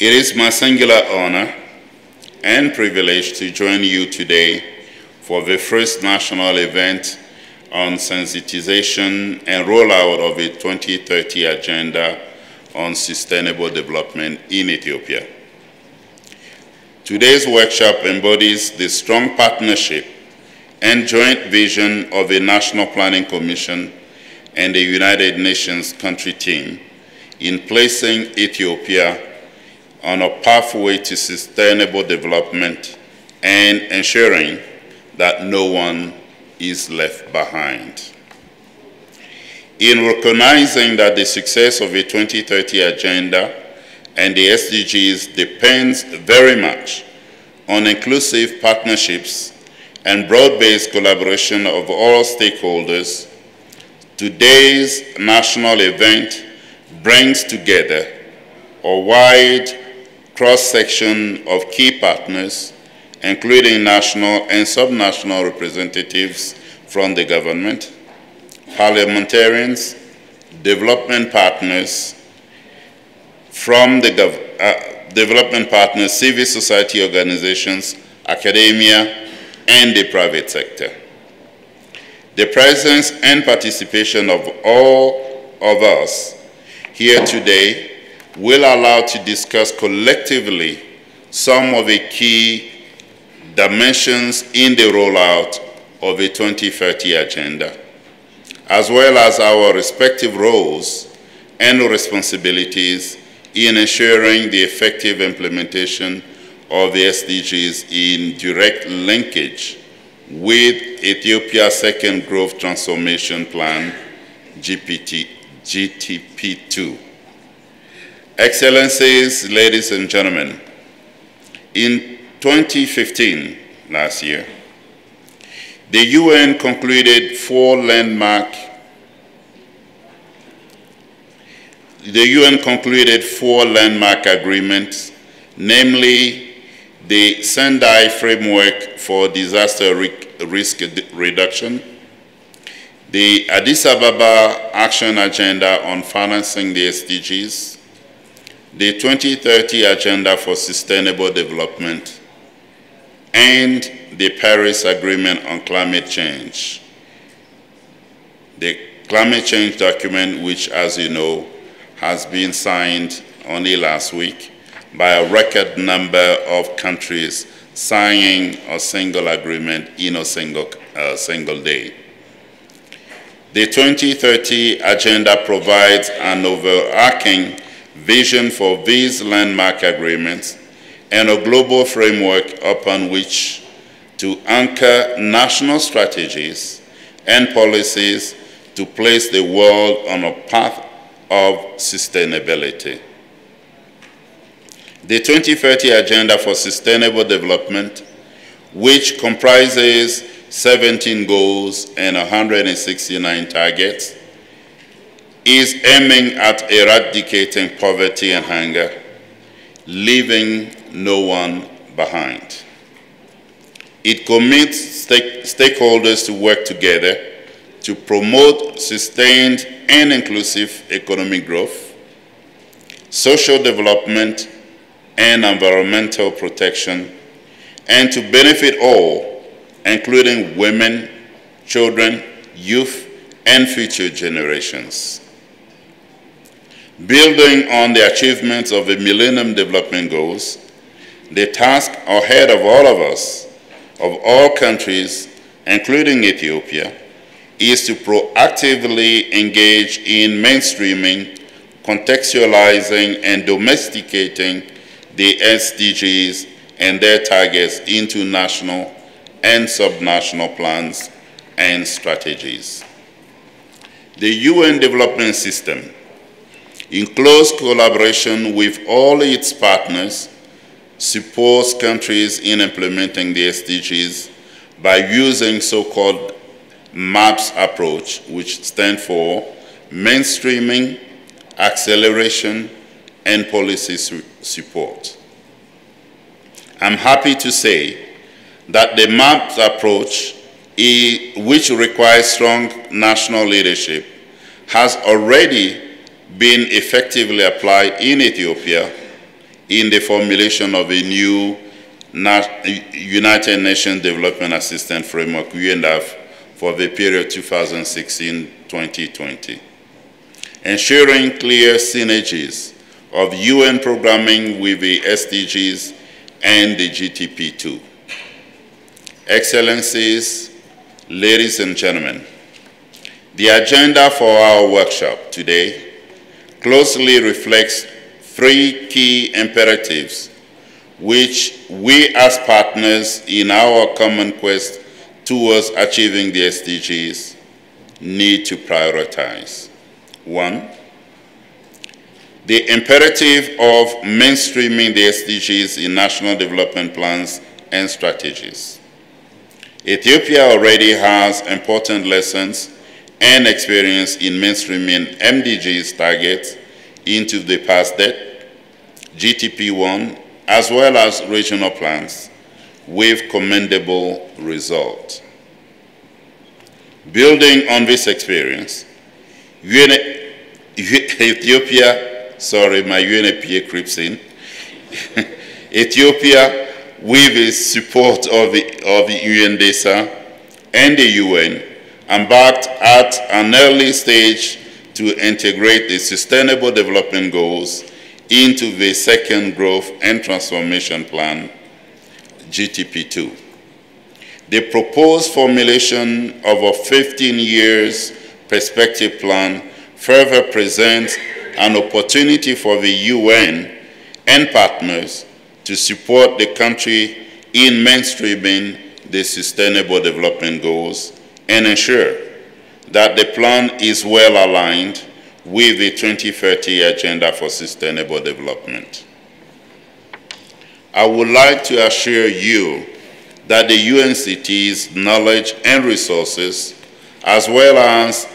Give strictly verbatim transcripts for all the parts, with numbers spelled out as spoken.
It is my singular honor and privilege to join you today for the first national event on sensitization and rollout of a twenty thirty agenda on sustainable development in Ethiopia. Today's workshop embodies the strong partnership and joint vision of a National Planning Commission and the United Nations country team in placing Ethiopia on a pathway to sustainable development and ensuring that no one is left behind. In recognizing that the success of a twenty thirty agenda and the S D Gs depends very much on inclusive partnerships and broad-based collaboration of all stakeholders, today's national event brings together a wide cross-section of key partners, including national and subnational representatives from the government, parliamentarians, development partners from the gov uh, development partners, civil society organizations, academia, and the private sector. The presence and participation of all of us here today will allow to discuss collectively some of the key dimensions in the rollout of a twenty thirty agenda, as well as our respective roles and responsibilities in ensuring the effective implementation of the S D Gs in direct linkage with Ethiopia's Second Growth Transformation Plan, G T P two. Excellencies, ladies and gentlemen, in twenty fifteen, last year, the U N concluded four landmark the U N concluded four landmark agreements, namely the Sendai Framework for Disaster Risk Reduction, the Addis Ababa Action Agenda on Financing the S D Gs, the twenty thirty Agenda for Sustainable Development, and the Paris Agreement on Climate Change. The climate change document, which, as you know, has been signed only last week by a record number of countries signing a single agreement in a single, uh, single day. The twenty thirty Agenda provides an overarching vision for these landmark agreements and a global framework upon which to anchor national strategies and policies to place the world on a path of sustainability. The twenty thirty Agenda for Sustainable Development, which comprises seventeen goals and one hundred sixty-nine targets, is aiming at eradicating poverty and hunger, leaving no one behind. It commits stake stakeholders to work together to promote sustained and inclusive economic growth, social development, and environmental protection, and to benefit all, including women, children, youth, and future generations. Building on the achievements of the Millennium Development Goals, the task ahead of all of us, of all countries, including Ethiopia, is to proactively engage in mainstreaming, contextualizing, and domesticating the S D Gs and their targets into national and subnational plans and strategies. The U N development system, in close collaboration with all its partners, supports countries in implementing the S D Gs by using so-called MAPS approach, which stands for mainstreaming, acceleration, and policy su support. I'm happy to say that the MAPS approach, which requires strong national leadership, has already been effectively applied in Ethiopia in the formulation of a new United Nations Development Assistance Framework, U N D A F, for the period two thousand sixteen to twenty twenty. Ensuring clear synergies of U N programming with the S D Gs and the G T P two. Excellencies, ladies and gentlemen, the agenda for our workshop today closely reflects three key imperatives which we as partners in our common quest towards achieving the S D Gs need to prioritize. One, the imperative of mainstreaming the S D Gs in national development plans and strategies. Ethiopia already has important lessons and experience in mainstreaming M D Gs targets into the past debt, G T P one, as well as regional plans with commendable results. Building on this experience, U N Ethiopia, sorry, my U N E P A creeps in, Ethiopia, with the support of the, of the U N D E S A and the U N, embarked at an early stage to integrate the Sustainable Development Goals into the Second Growth and Transformation Plan, G T P two. The proposed formulation of a fifteen years perspective plan further presents an opportunity for the U N and partners to support the country in mainstreaming the Sustainable Development Goals and ensure that the plan is well aligned with the twenty thirty Agenda for Sustainable Development. I would like to assure you that the U N C T's knowledge and resources, as well as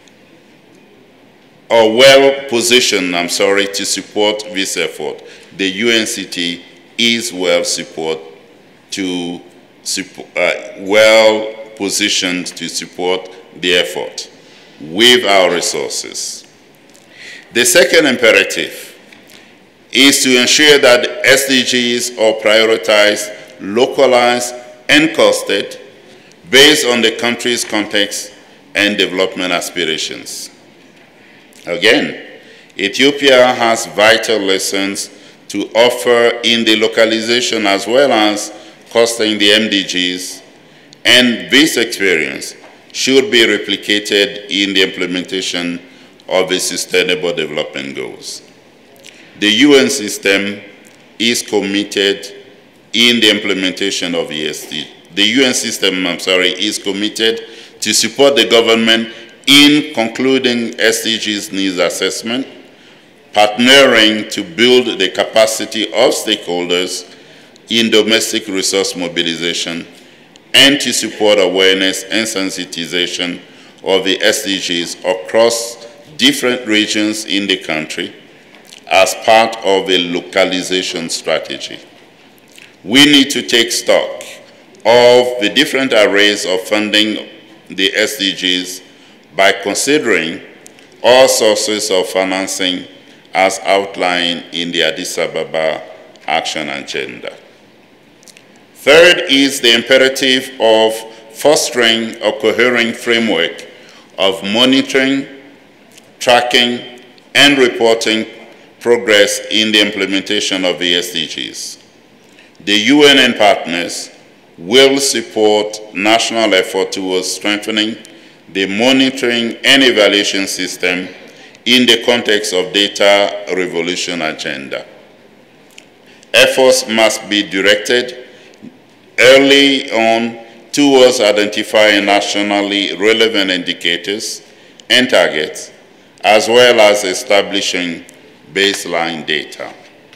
are well positioned, I'm sorry, to support this effort. The U N C T is well support to uh, well positioned to support the effort with our resources. The second imperative is to ensure that S D Gs are prioritized, localized, and costed based on the country's context and development aspirations. Again, Ethiopia has vital lessons to offer in the localization as well as costing the M D Gs, and this experience should be replicated in the implementation of the Sustainable Development Goals. The U N system is committed in the implementation of the S D Gs. The U N system, I'm sorry, is committed to support the government in concluding S D Gs needs assessment, partnering to build the capacity of stakeholders in domestic resource mobilization, and to support awareness and sensitization of the S D Gs across different regions in the country as part of a localization strategy. We need to take stock of the different arrays of funding the S D Gs by considering all sources of financing as outlined in the Addis Ababa Action Agenda. Third is the imperative of fostering a coherent framework of monitoring, tracking, and reporting progress in the implementation of the S D Gs. The U N and partners will support national effort towards strengthening the monitoring and evaluation system in the context of data revolution agenda. Efforts must be directed early on towards identifying nationally relevant indicators and targets, as well as establishing baseline data.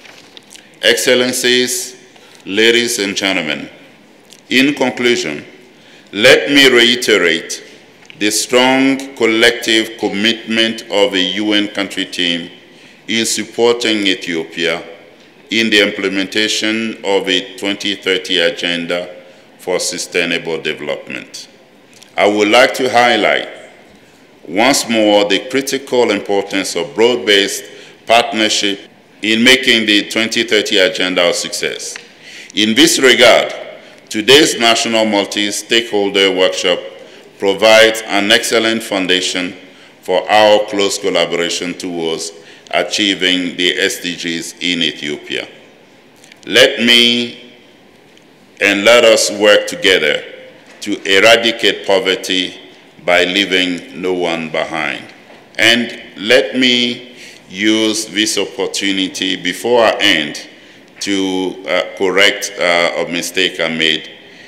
Excellencies, ladies and gentlemen, in conclusion, let me reiterate the strong collective commitment of the U N country team in supporting Ethiopia in the implementation of a twenty thirty Agenda for Sustainable Development. I would like to highlight once more the critical importance of broad-based partnership in making the twenty thirty agenda a success. In this regard, today's National Multi-Stakeholder Workshop provides an excellent foundation for our close collaboration towards achieving the S D Gs in Ethiopia. Let me and let us work together to eradicate poverty by leaving no one behind. And let me use this opportunity before I end to uh, correct uh, a mistake I made.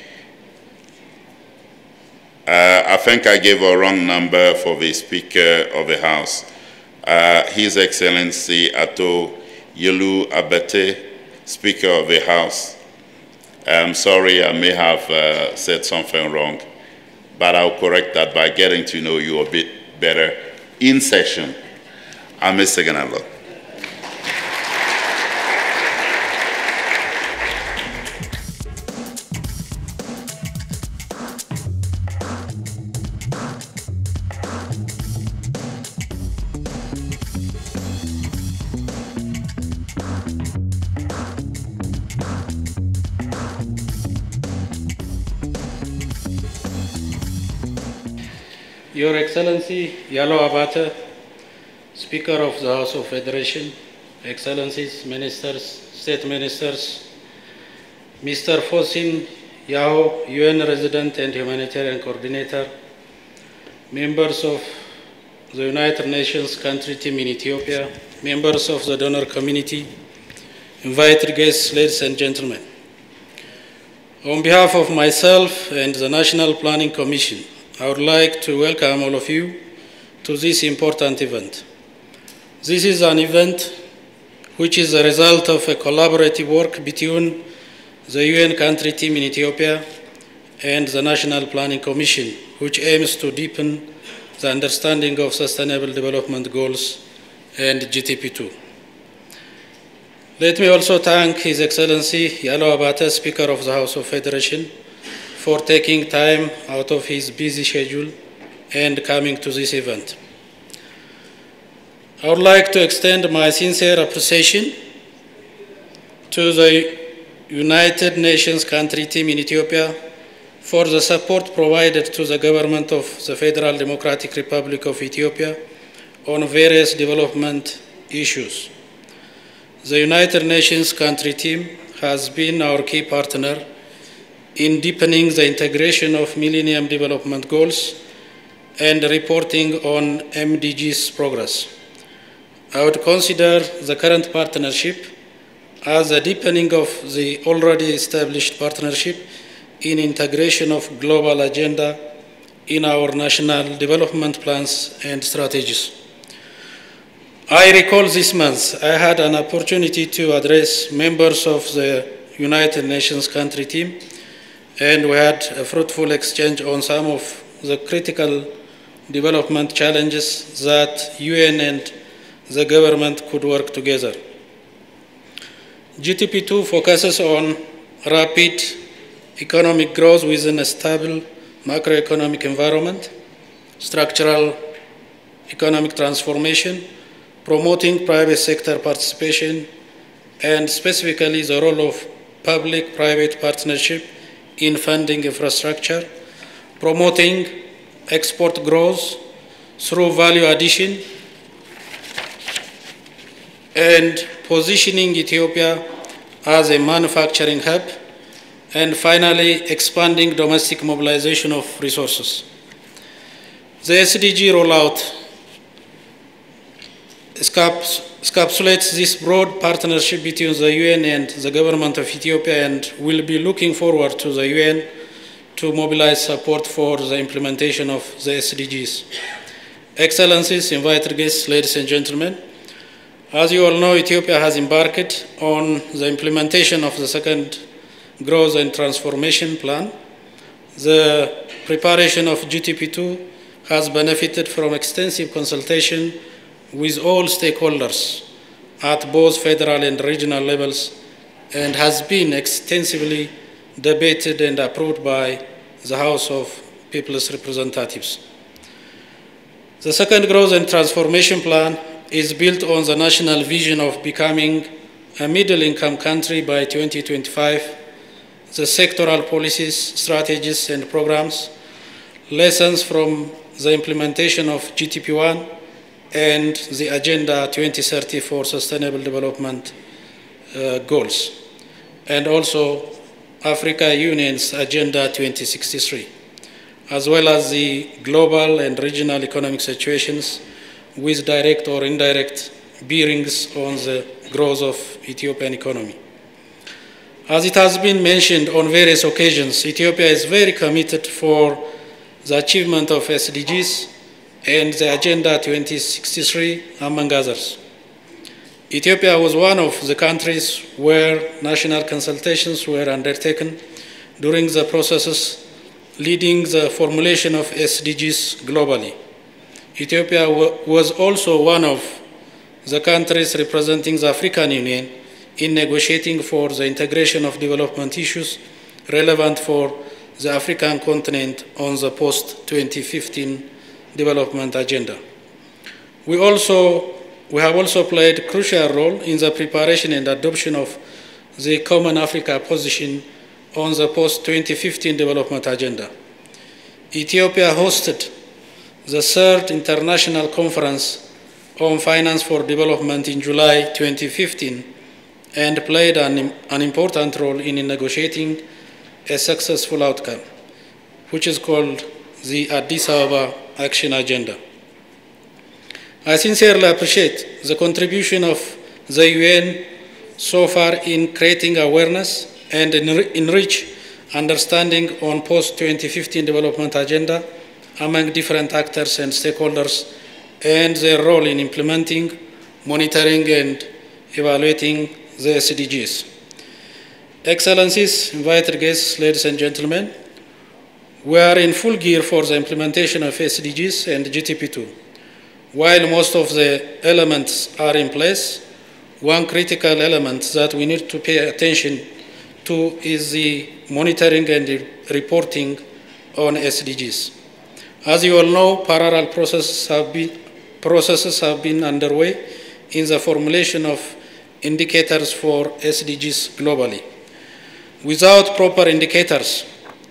Uh, I think I gave a wrong number for the Speaker of the House. Uh, His Excellency Ato Yelu Abete, Speaker of the House. I'm sorry, I may have uh, said something wrong, but I'll correct that by getting to know you a bit better in session. I'm Mister Sustainabl. Your Excellency Yalo Abate, Speaker of the House of Federation, Excellencies, Ministers, State Ministers, Mister Fosin Yao, U N Resident and Humanitarian Coordinator, members of the United Nations Country Team in Ethiopia, members of the donor community, invited guests, ladies and gentlemen. On behalf of myself and the National Planning Commission, I would like to welcome all of you to this important event. This is an event which is a result of a collaborative work between the U N country team in Ethiopia and the National Planning Commission, which aims to deepen the understanding of Sustainable Development Goals and G T P two. Let me also thank His Excellency Yalo Abate, Speaker of the House of Federation, for taking time out of his busy schedule and coming to this event. I would like to extend my sincere appreciation to the United Nations country team in Ethiopia for the support provided to the government of the Federal Democratic Republic of Ethiopia on various development issues. The United Nations country team has been our key partner in deepening the integration of Millennium Development Goals and reporting on M D Gs progress. I would consider the current partnership as a deepening of the already established partnership in integration of global agenda in our national development plans and strategies. I recall this month I had an opportunity to address members of the United Nations country team, and we had a fruitful exchange on some of the critical development challenges that U N and the government could work together. G T P two focuses on rapid economic growth within a stable macroeconomic environment, structural economic transformation, promoting private sector participation, and specifically the role of public-private partnership in funding infrastructure, promoting export growth through value addition, and positioning Ethiopia as a manufacturing hub, and finally expanding domestic mobilization of resources. The S D G rollout encapsulates this broad partnership between the U N and the government of Ethiopia, and will be looking forward to the U N to mobilize support for the implementation of the S D Gs. Excellencies, invited guests, ladies and gentlemen, as you all know, Ethiopia has embarked on the implementation of the second Growth and Transformation Plan. The preparation of G T P two has benefited from extensive consultation with all stakeholders at both federal and regional levels, and has been extensively debated and approved by the House of People's Representatives. The second Growth and Transformation Plan is built on the national vision of becoming a middle-income country by twenty twenty-five, the sectoral policies, strategies, and programs, lessons from the implementation of G T P one, and the Agenda twenty thirty for Sustainable Development uh, goals, and also Africa Union's Agenda twenty sixty-three, as well as the global and regional economic situations with direct or indirect bearings on the growth of Ethiopian economy. As it has been mentioned on various occasions, Ethiopia is very committed for the achievement of S D Gs and the Agenda twenty sixty-three, among others. Ethiopia was one of the countries where national consultations were undertaken during the processes leading the formulation of S D Gs globally. Ethiopia was also one of the countries representing the African Union in negotiating for the integration of development issues relevant for the African continent on the post twenty fifteen development agenda. We, also, we have also played a crucial role in the preparation and adoption of the Common Africa position on the post twenty fifteen development agenda. Ethiopia hosted the third International Conference on Finance for Development in July twenty fifteen and played an, an important role in negotiating a successful outcome, which is called the Addis Ababa Action Agenda. I sincerely appreciate the contribution of the U N so far in creating awareness and enrich understanding on post twenty fifteen development agenda among different actors and stakeholders and their role in implementing, monitoring, and evaluating the S D Gs. Excellencies, invited guests, ladies and gentlemen, we are in full gear for the implementation of S D Gs and G T P two. While most of the elements are in place, one critical element that we need to pay attention to is the monitoring and reporting on S D Gs. As you all know, parallel processes have been, processes have been underway in the formulation of indicators for S D Gs globally. Without proper indicators,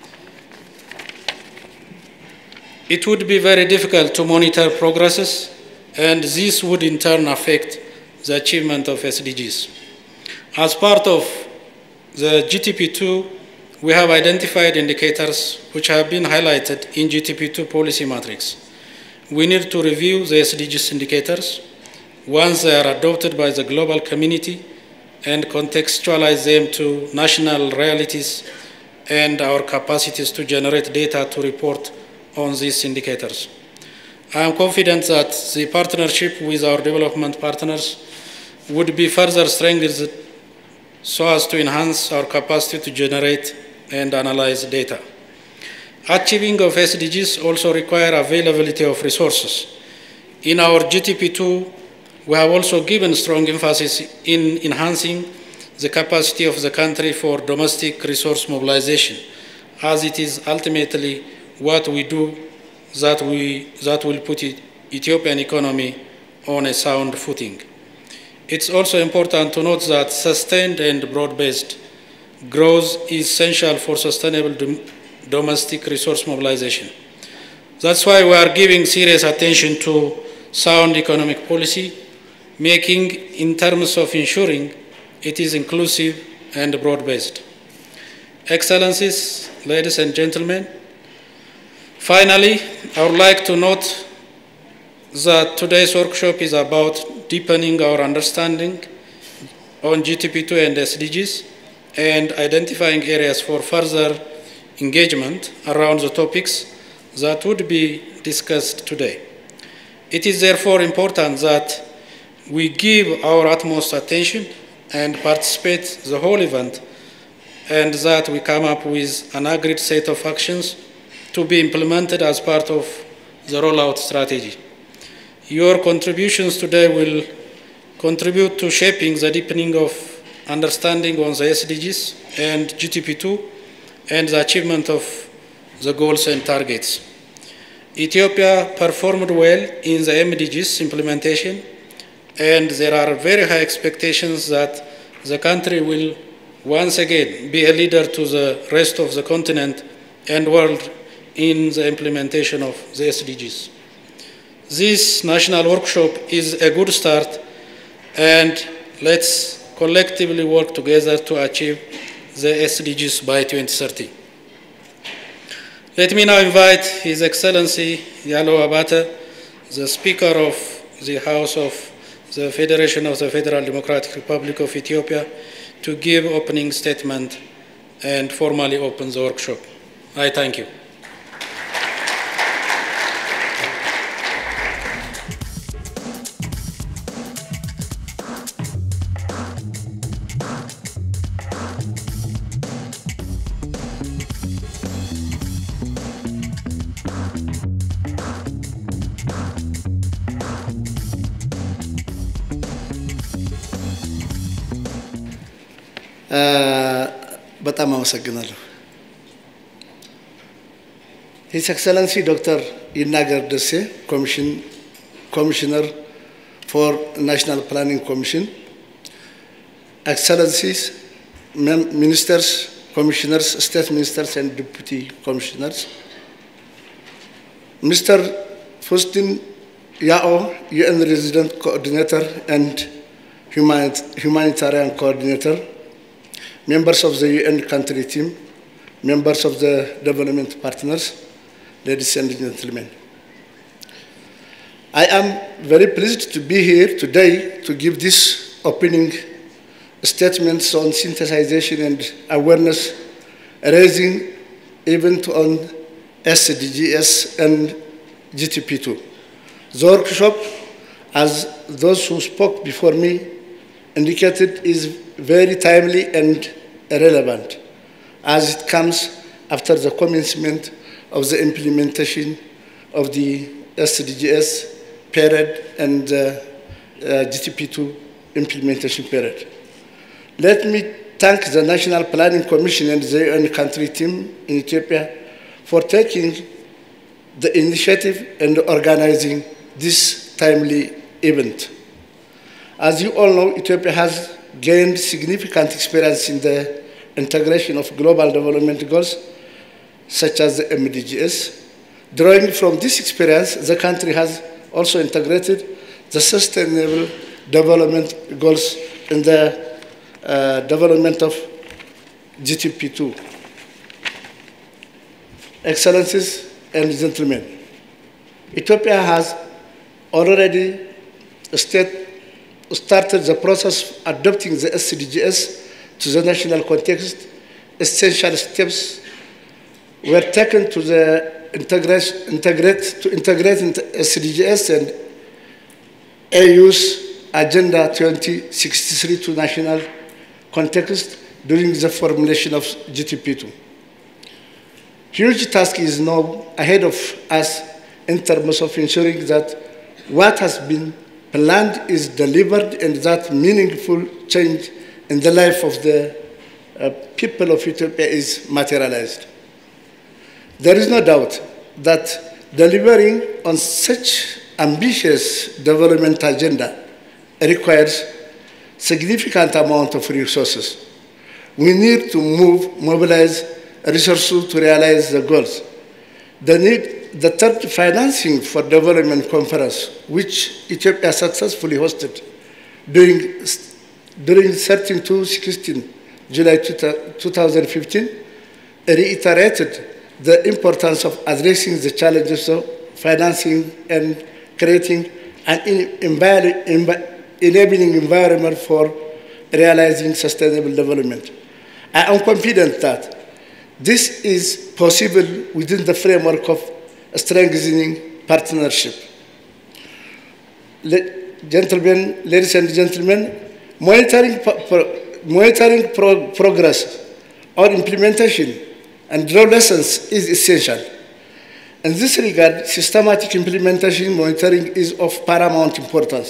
it would be very difficult to monitor progresses, and this would in turn affect the achievement of S D Gs. As part of the G T P two, we have identified indicators which have been highlighted in G T P two policy matrix. We need to review the S D Gs indicators once they are adopted by the global community and contextualize them to national realities and our capacities to generate data to report on these indicators. I am confident that the partnership with our development partners would be further strengthened so as to enhance our capacity to generate and analyze data. Achieving of S D Gs also require availability of resources. In our G T P two, we have also given strong emphasis in enhancing the capacity of the country for domestic resource mobilization, as it is ultimately what we do that, we, that will put it, Ethiopian economy on a sound footing. It's also important to note that sustained and broad-based growth is essential for sustainable dom domestic resource mobilization. That's why we are giving serious attention to sound economic policy, making in terms of ensuring it is inclusive and broad-based. Excellencies, ladies and gentlemen, finally, I would like to note that today's workshop is about deepening our understanding on G T P two and S D Gs and identifying areas for further engagement around the topics that would be discussed today. It is therefore important that we give our utmost attention and participate the whole event, and that we come up with an agreed set of actions to be implemented as part of the rollout strategy. Your contributions today will contribute to shaping the deepening of understanding on the S D Gs and G T P two and the achievement of the goals and targets. Ethiopia performed well in the M D Gs implementation and there are very high expectations that the country will once again be a leader to the rest of the continent and world in the implementation of the S D Gs. This national workshop is a good start, and let's collectively work together to achieve the S D Gs by twenty thirty. Let me now invite His Excellency Yalo Abata, the Speaker of the House of the Federation of the Federal Democratic Republic of Ethiopia, to give opening statement and formally open the workshop. I thank you. በጣም አመሰግናለሁ። His Excellency Doctor Yinagar Desse, Commission, Commissioner for National Planning Commission, Excellencies, Ministers, Commissioners, State Ministers and Deputy Commissioners, Mister Faustin Yao, U N Resident Coordinator and Humanitarian Coordinator, members of the U N country team, members of the development partners, ladies and gentlemen. I am very pleased to be here today to give this opening statements on sensitization and awareness raising event on S D Gs and G T P two. The workshop, as those who spoke before me indicated, is very timely and relevant, as it comes after the commencement of the implementation of the S D Gs period and the uh, G T P two implementation period. Let me thank the National Planning Commission and the U N country team in Ethiopia for taking the initiative and organizing this timely event. As you all know, Ethiopia has gained significant experience in the integration of global development goals, such as the M D Gs. Drawing from this experience, the country has also integrated the Sustainable Development Goals in the uh, development of G T P two. Excellencies and gentlemen, Ethiopia has already state started the process of adopting the S D Gs to the national context. Essential steps were taken to the integration, integrate, to integrate S D Gs and A U's Agenda twenty sixty-three to national context during the formulation of G T P two. Huge task is now ahead of us in terms of ensuring that what has been planned is delivered and that meaningful change in the life of the uh, people of Ethiopia is materialized. There is no doubt that delivering on such ambitious development agenda requires significant amount of resources. We need to move, mobilize resources to realize the goals. The need The third financing for development conference, which Ethiopia successfully hosted during, during thirteen to sixteen July two thousand fifteen, reiterated the importance of addressing the challenges of financing and creating an enabling environment for realizing sustainable development. I am confident that this is possible within the framework of strengthening partnership. Le gentlemen, ladies and gentlemen, monitoring, pro monitoring pro progress or implementation and draw lessons is essential. In this regard, systematic implementation monitoring is of paramount importance.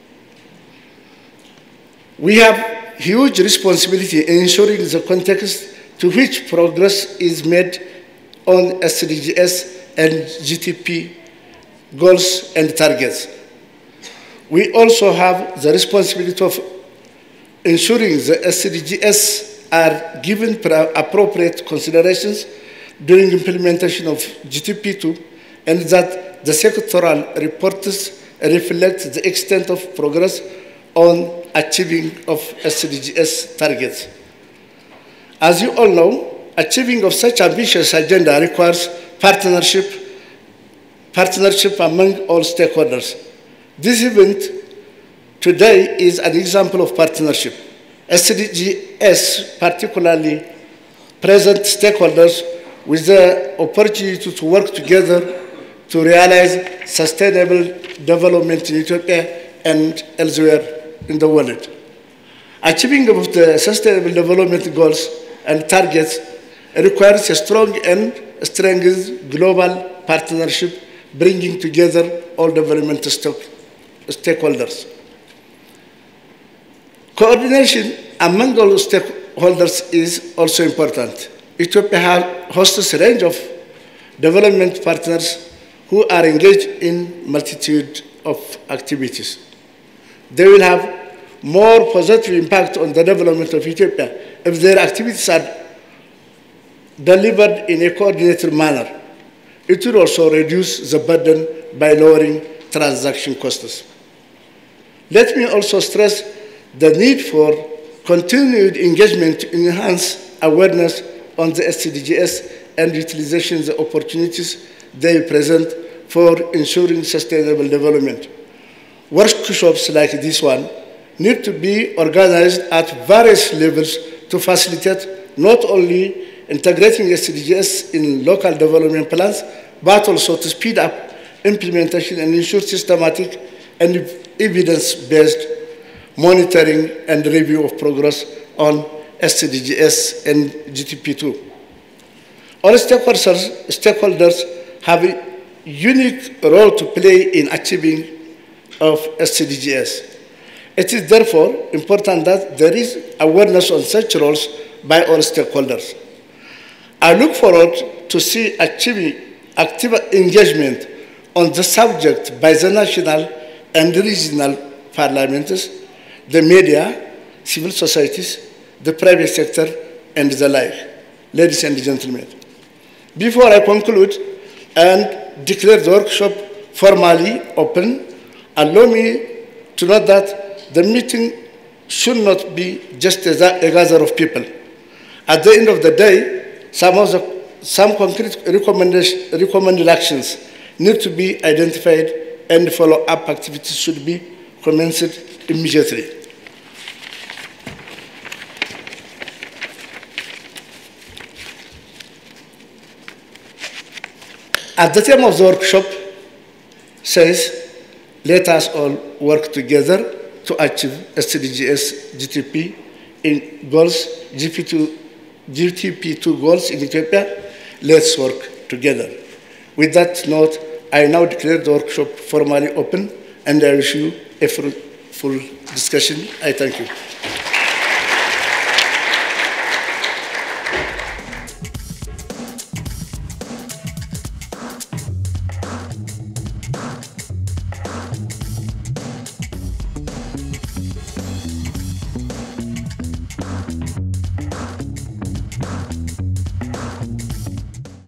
We have huge responsibility in ensuring the context to which progress is made on S D Gs and G T P goals and targets. We also have the responsibility of ensuring the S D Gs are given appropriate considerations during implementation of G T P two, and that the sectoral reports reflect the extent of progress on achieving of S D Gs targets. As you all know, achieving of such ambitious agenda requires partnership, partnership among all stakeholders. This event today is an example of partnership. S D Gs particularly present stakeholders with the opportunity to work together to realize sustainable development in Ethiopia and elsewhere in the world. Achieving of the sustainable development goals and targets requires a strong and strengthened global partnership, bringing together all development stakeholders. Coordination among all stakeholders is also important. Ethiopia hosts a range of development partners who are engaged in multitude of activities. They will have more positive impact on the development of Ethiopia if their activities are delivered in a coordinated manner. It will also reduce the burden by lowering transaction costs. Let me also stress the need for continued engagement to enhance awareness on the S D Gs and utilization of the opportunities they present for ensuring sustainable development. Workshops like this one need to be organized at various levels to facilitate not only integrating S D Gs in local development plans, but also to speed up implementation and ensure systematic and evidence-based monitoring and review of progress on S D Gs and G T P two. All stakeholders, stakeholders have a unique role to play in achieving of S D Gs. It is therefore important that there is awareness on such roles by all stakeholders. I look forward to see achieving active engagement on the subject by the national and regional parliaments, the media, civil societies, the private sector, and the like. Ladies and gentlemen, before I conclude and declare the workshop formally open, allow me to note that the meeting should not be just a, a gather of people. At the end of the day, some of the some concrete recommendation, recommended actions need to be identified, and follow-up activities should be commenced immediately. At the theme of the workshop says, let us all work together to achieve S D Gs G T P in goals, G T P two goals in Ethiopia. Let's work together. With that note, I now declare the workshop formally open, and I wish you a fruitful discussion. I thank you.